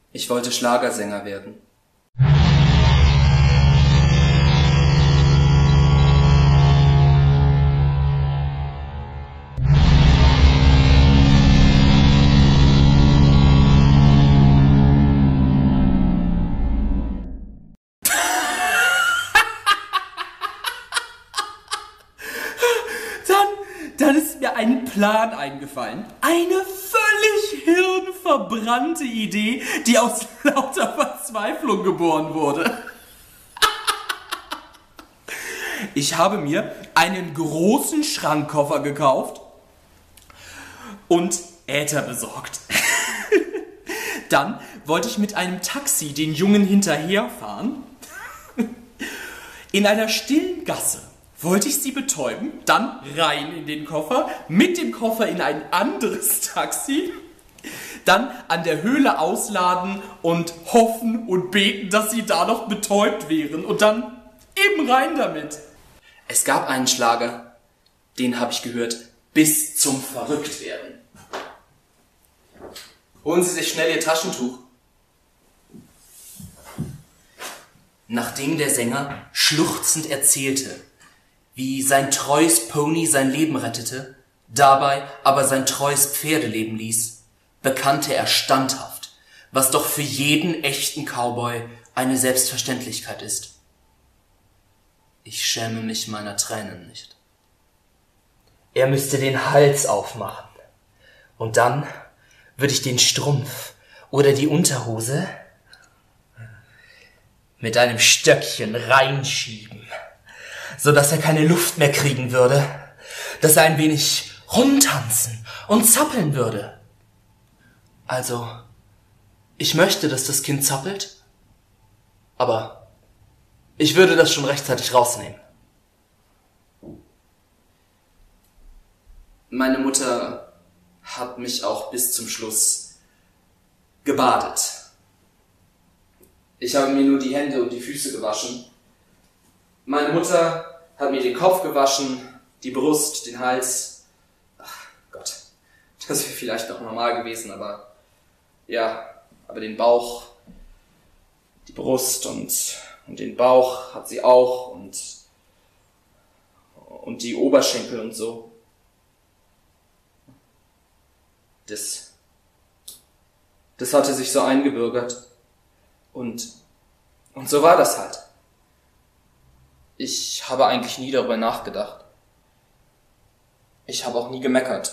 Ich wollte Schlagersänger werden. Dann ist mir ein Plan eingefallen. Eine völlig hirnverbrannte Idee, die aus lauter Verzweiflung geboren wurde. Ich habe mir einen großen Schrankkoffer gekauft und Äther besorgt. Dann wollte ich mit einem Taxi den Jungen hinterherfahren. In einer stillen Gasse wollte ich sie betäuben, dann rein in den Koffer, mit dem Koffer in ein anderes Taxi, dann an der Höhle ausladen und hoffen und beten, dass sie da noch betäubt wären und dann eben rein damit. Es gab einen Schlager, den habe ich gehört, bis zum Verrücktwerden. Holen Sie sich schnell Ihr Taschentuch. Nachdem der Sänger schluchzend erzählte, wie sein treues Pony sein Leben rettete, dabei aber sein treues Pferdeleben ließ, bekannte er standhaft, was doch für jeden echten Cowboy eine Selbstverständlichkeit ist. Ich schäme mich meiner Tränen nicht. Er müsste den Hals aufmachen, und dann würde ich den Strumpf oder die Unterhose mit einem Stöckchen reinschieben, so dass er keine Luft mehr kriegen würde, dass er ein wenig rumtanzen und zappeln würde. Also, ich möchte, dass das Kind zappelt, aber ich würde das schon rechtzeitig rausnehmen. Meine Mutter hat mich auch bis zum Schluss gebadet. Ich habe mir nur die Hände und die Füße gewaschen. Meine Mutter hat mir den Kopf gewaschen, die Brust, den Hals. Ach Gott, das wäre vielleicht noch normal gewesen, aber den Bauch, die Brust und den Bauch hat sie auch und die Oberschenkel und so. Das hatte sich so eingebürgert und so war das halt. Ich habe eigentlich nie darüber nachgedacht. Ich habe auch nie gemeckert.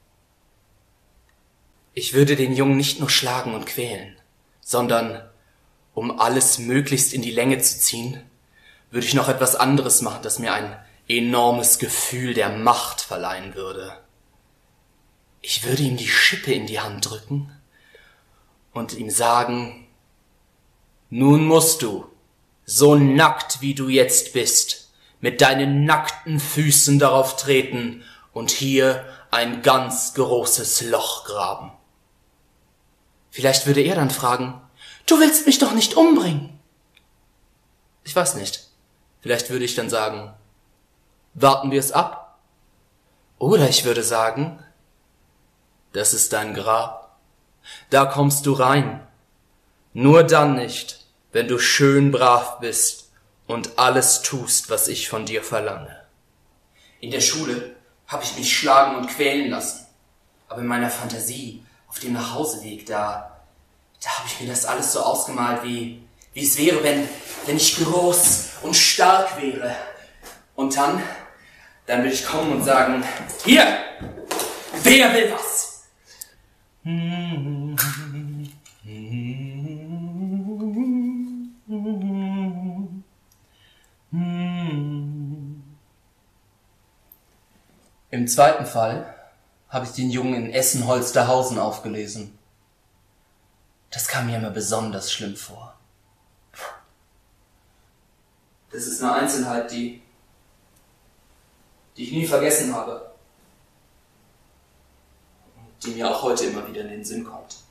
Ich würde den Jungen nicht nur schlagen und quälen, sondern, um alles möglichst in die Länge zu ziehen, würde ich noch etwas anderes machen, das mir ein enormes Gefühl der Macht verleihen würde. Ich würde ihm die Schippe in die Hand drücken und ihm sagen, nun musst du, so nackt wie du jetzt bist, mit deinen nackten Füßen darauf treten und hier ein ganz großes Loch graben. Vielleicht würde er dann fragen, du willst mich doch nicht umbringen. Ich weiß nicht. Vielleicht würde ich dann sagen, warten wir es ab. Oder ich würde sagen, das ist dein Grab. Da kommst du rein. Nur dann nicht, wenn du schön brav bist und alles tust, was ich von dir verlange. In der Schule habe ich mich schlagen und quälen lassen. Aber in meiner Fantasie, auf dem Nachhauseweg, da habe ich mir das alles so ausgemalt, wie es wäre, wenn ich groß und stark wäre. Und dann würde ich kommen und sagen, hier, wer will was? Im zweiten Fall habe ich den Jungen in Essen-Holsterhausen aufgelesen. Das kam mir immer besonders schlimm vor. Das ist eine Einzelheit, die ich nie vergessen habe. Und die mir auch heute immer wieder in den Sinn kommt.